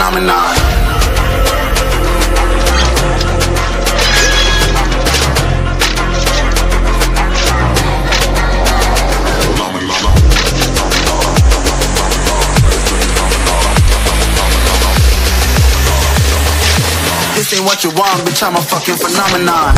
phenomenon. This ain't what you want, bitch, I'm a fucking phenomenon.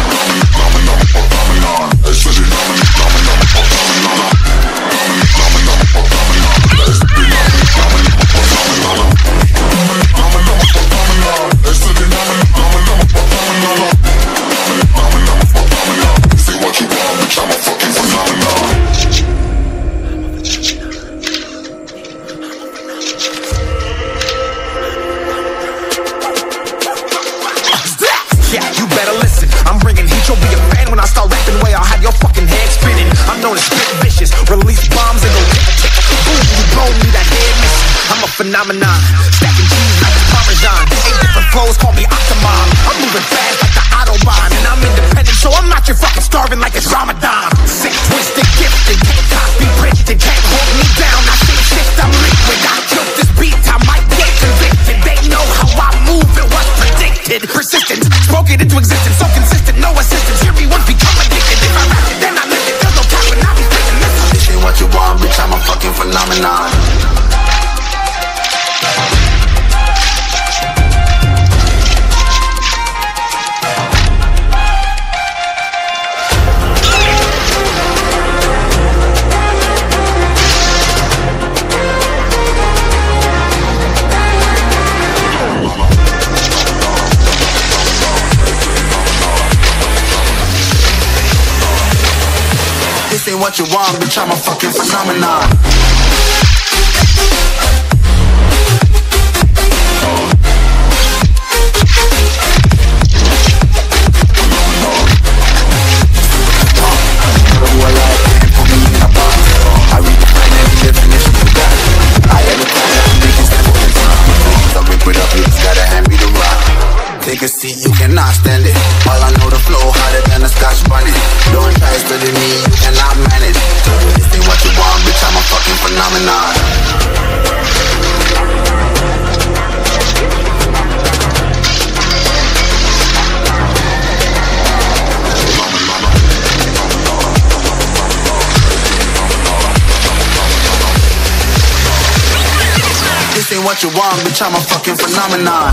Yeah, you better listen. I'm bringing heat, you'll be a fan when I start rapping the way I'll have your fucking head spinning. I'm known as spit vicious, release bombs and go tick tick. Boom, you blow me that head missing. I'm a phenomenon, stacking cheese like a Parmesan. 8 different flows, call me Octomom. I'm moving fast like the Autobahn, and I'm independent, so I'm not your fucking starving like it's Ramadan. Sick, twisted, gifted, can't copy, printed, can't hold me down. I think shit, I'm liquid. I killed this beat, I might get convicted. They know how I move, it was predicted. Persistent, spoke it into existence, so consistent, no assistance. Hear me once, become addicted. If I rap it, then I live it. There's no cap when I be spitting. This ain't what you want, bitch, I'm a fucking phenomenon. This ain't what you want, bitch, I'm a fucking phenomenon. Take a seat, you cannot stand it. All I know, the flow harder than a Scotch bonnet. Don't try studying me, you cannot manage. This ain't what you want, bitch, I'm a fucking phenomenon. This ain't what you want, bitch, I'm a fucking phenomenon.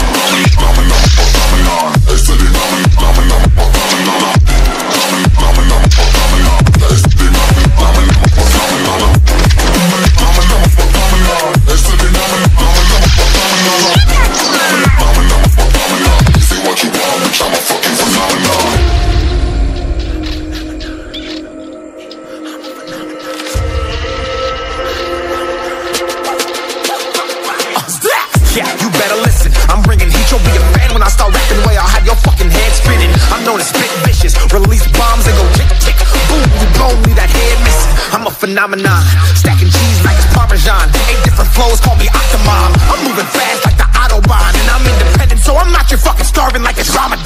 Yeah, you better listen. I'm bringing heat, you'll be a fan when I start rapping the way I'll have your fucking head spinning. I'm known as spit vicious, release bombs and go tick tick. Boom, you blow me that head missing. I'm a phenomenon, stacking cheese like it's Parmesan. 8 different flows, call me Octomom. I'm moving fast like the Autobahn, and I'm independent, so I'm not your fucking starving like it's Ramadan.